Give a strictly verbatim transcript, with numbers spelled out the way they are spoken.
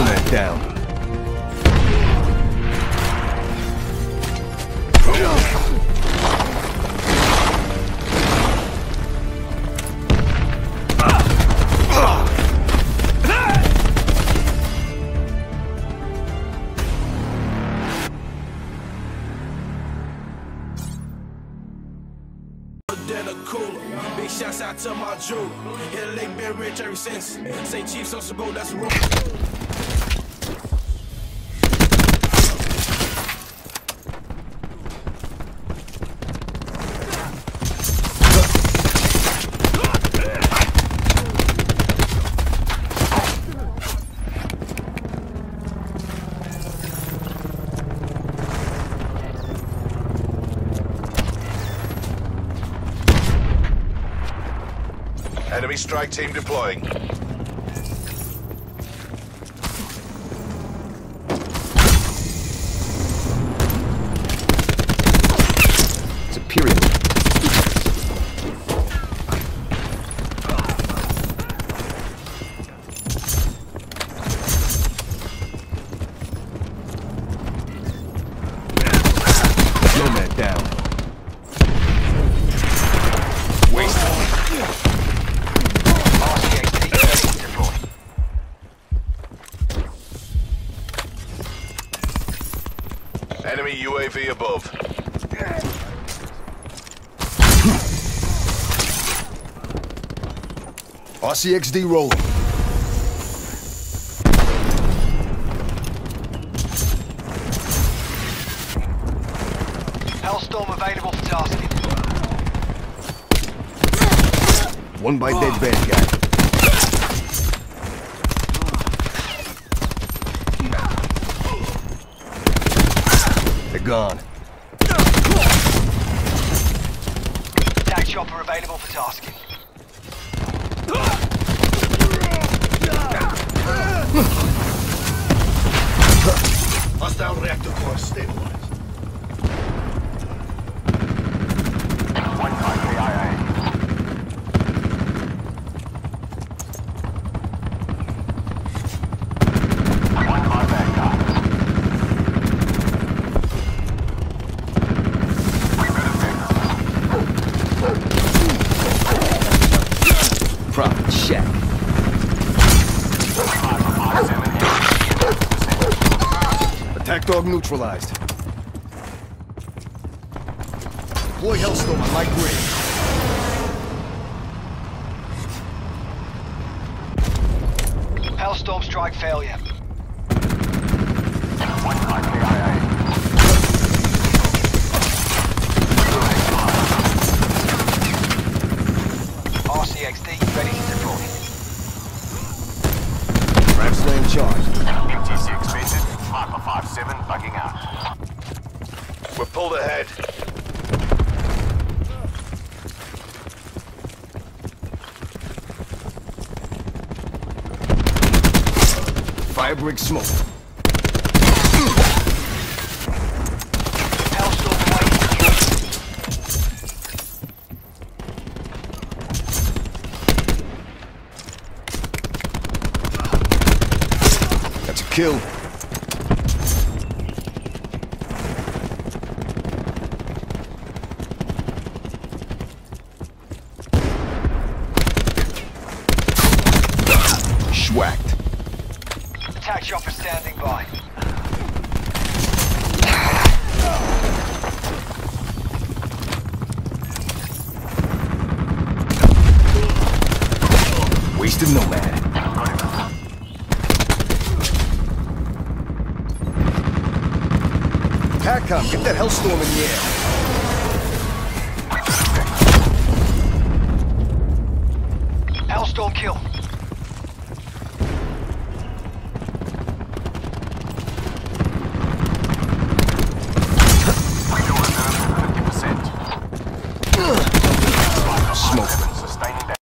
Nomad down. Big shouts out to my Drew. Hit a lake, been rich ever since. Say Chief Social Gold, that's a roll. Enemy strike team deploying. Superior. Nomad down. Enemy U A V above. R C X D rolling. Hellstorm available for tasking. One by dead bad guy. They're gone. Attack chopper available for tasking. Hostile reactor core stabilized. One by K I A. One by bad guy. Profit check. Attack dog neutralized. Deploy Hellstorm on my grid. Hellstorm strike failure. One by K I A. R C X D ready to deploy. Ramp slam charged. M T C expanded. Viper five seven bugging out. We're pulled ahead. Fire brick smoke. Hellstorm away. That's a kill. Schwacked. Attack chopper standing by. Wasted Nomad. Hackcom, get that Hellstorm in the air. Hellstorm kill.